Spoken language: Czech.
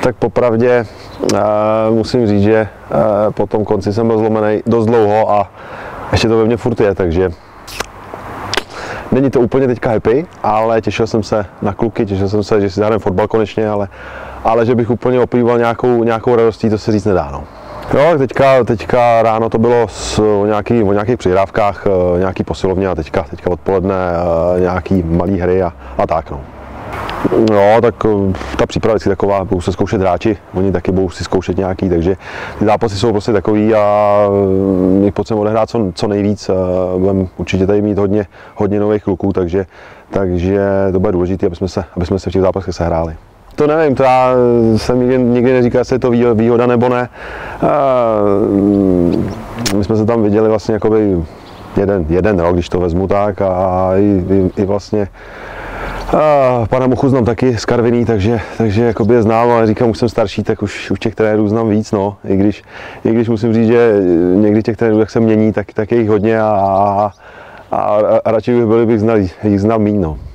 Tak popravdě musím říct, že po tom konci jsem byl zlomený dost dlouho a ještě to ve mně furt je, takže není to úplně teďka happy, ale těšil jsem se na kluky, těšil jsem se, že si zahrajeme fotbal konečně, ale že bych úplně oplýval nějakou radostí, to se říct nedá. No. Jo, teďka ráno to bylo o nějakých přihrávkách, nějaký posilovně a teďka odpoledne nějaký malý hry a tak. No. No, tak ta příprava je taková, budou se zkoušet hráči, oni taky budou si zkoušet nějaký, takže ty zápasy jsou prostě takový a my potřebujeme odehrát co nejvíc. Budeme určitě tady mít hodně nových kluků, takže to bude důležité, aby jsme se v těch zápasech sehráli. To nevím, to já jsem nikdy neříkal, jestli je to výhoda nebo ne. My jsme se tam viděli vlastně jakoby jeden rok, když to vezmu tak, a i vlastně pana Muchu znám taky z Karviní, takže jakoby je znám, ale říkám, už jsem starší, tak už těch trenérů znám víc, no. I když musím říct, že někdy těch trenérů, jak se mění, tak je jich hodně a radši bych byl, bych jich znal míň, no.